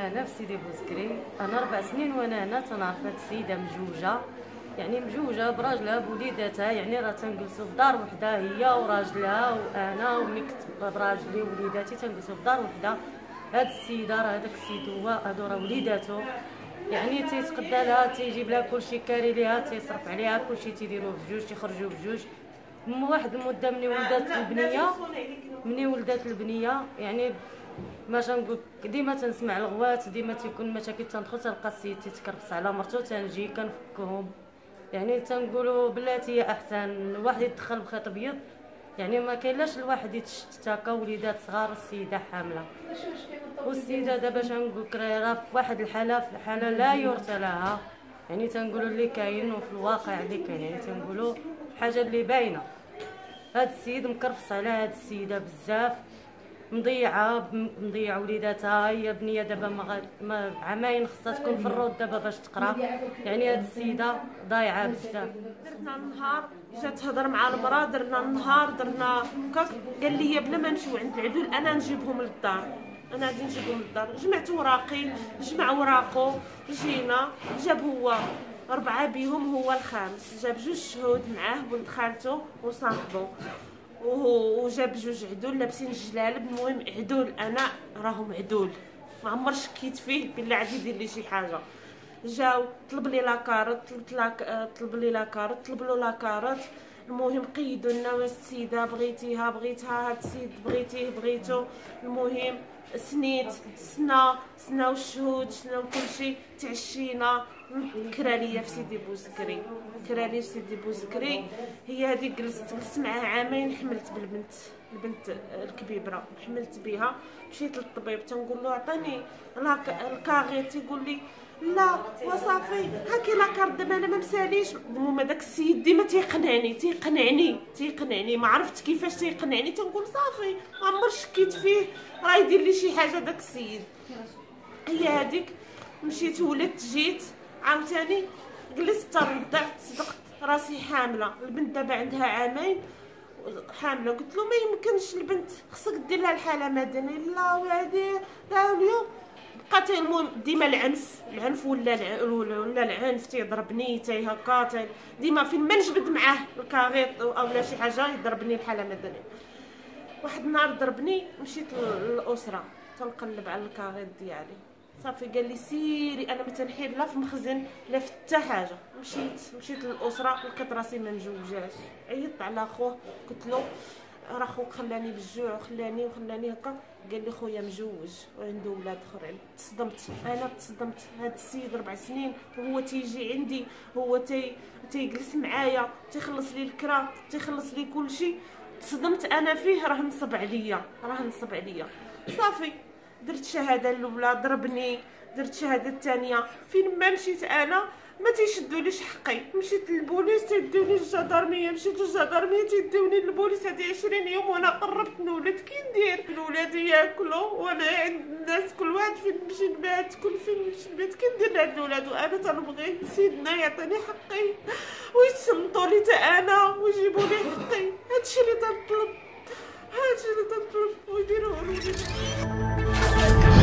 هنا في سيدي بوسكري. انا 4 سنين وانا هنا تنعرف هاد السيده مجوجه، يعني مجوجه براجلها بوليداتها، يعني راه تنجلسوا في دار وحده هي وراجلها وانا وملي كنت براجلي ووليداتي تنجلسوا في دار وحده. هاد السيده راه هذاك السيد هادو راه وليداتو، يعني تيتقدى لها تيجيب لها كلشي كاري ليها تيصرف عليها كلشي تيديروه بجوج تيخرجوا بجوج. من واحد المده مني ولدات البنيه يعني ما تنقول ديما تنسمع الغوات، ديما تيكون مشاكل تندخل تلقى السيد تيتكرفس على مرتو تنجي كنفكهم، يعني تنقولوا بلاتي احسن الواحد يدخل بخيط ابيض، يعني ما كاينلاش الواحد يتشتكى وليدات صغار السيده حامله. والسيده دابا تنقول لك راه في واحد الحاله لا يرثى لها، يعني تنقولوا اللي كاين وفي الواقع اللي كاين، يعني تنقولوا حاجه اللي باينه. هاد السيد مكرفص على هاد السيده بزاف، مضيعه وليداتها، هي بنيه دابا ما عامين خصها تكون في الروض دابا باش تقرا، يعني هاد السيده ضايعه بزاف. درنا النهار جات تهضر مع المراه، درنا النهار درنا هكاك، قال لي بلا ما نمشيو عند العدول انا نجيبهم للدار، انا غادي نجيبهم للدار. جمعت وراقي جمع وراقو، جينا جاب هو 4 بيهم، هو الخامس جاب 2 شهود معاه ولد خالته وصاحبه، وجاب 2 عدول لابسين الجلالب. المهم عدول، انا راهم عدول ما عمر شكيت فيه بالله عاد يدير لي شي حاجه. جاو طلب لي لاكارت، طلب لي لاكارت، طلب له لاكارت. المهم قيدوا لنا السيده بغيتيها هاد السيد بغيتيه بغيتو. المهم سناو الشهود سناو كلشي، تعشينا. كرا ليا في سيدي بوسكري، في سيدي بوسكري. هي هذه جلست معاه عامين، حملت البنت الكبيبره حملت بها. مشيت للطبيب تنقول له عطيني الكاغيط، تيقول لي لا وصافي هاكي لاكارت دابا انا ما مساليش. المهم هذاك السيد ديما تيقنعني ما عرفت كيفاش تيقنعني. تنقول صافي ما عمر شكيت فيه، راه يدير لي شي حاجه داك السيد. هي هذيك مشيت ولدت جيت عاوتاني جلست ترضع، صدقت راسي حامله. البنت دابا عندها عامين حامله. قلت له ما يمكنش البنت خصك دير لها الحاله مدنيه. لا وهادي لا اليوم بقات المهم ديما العنف ولا العنف تيضربني تي هكا ديما فين ما نجبد معاه الكاغيط اولا شي حاجه يضربني الحاله مدنيه. واحد النهار ضربني، مشيت للاسره تنقلب على الكاغيط ديالي، صافي قال لي سيري. انا ما تنحيد لا في مخزن لا في حتى حاجه. مشيت للاسره لقيت راسي ما مجوجاش. عيطت على خوه قلت له راه خوك خلاني بالجوع وخلاني هكا. قال لي خويا مجوج وعنده ولاد اخرين. تصدمت هاد السيد 4 سنين وهو تيجي عندي، هو تيجلس معايا، تيخلص لي الكرا، تيخلص لي كلشي. تصدمت انا فيه، راه نصب عليا. صافي درت شهاده الاولى ضربني، درت شهاده الثانيه. فين ما مشيت انا ما تيشدوليش حقي. مشيت للبوليس تيدوني للجدارميه، مشيت للجدارميه تيدوني للبوليس. هادي 20 يوم وانا قربت نولد. كي ندير الولاد ياكلوا وانا عند الناس كل واحد فين نمشي نبات، فين نمشي نبات. كي ندير لهاد الولاد وانا تنبغي سيدنا يعطيني حقي ويتصنتوا لي حتى انا ويجيبوا لي حقي. هادشي اللي تنطلب ويديروه لي.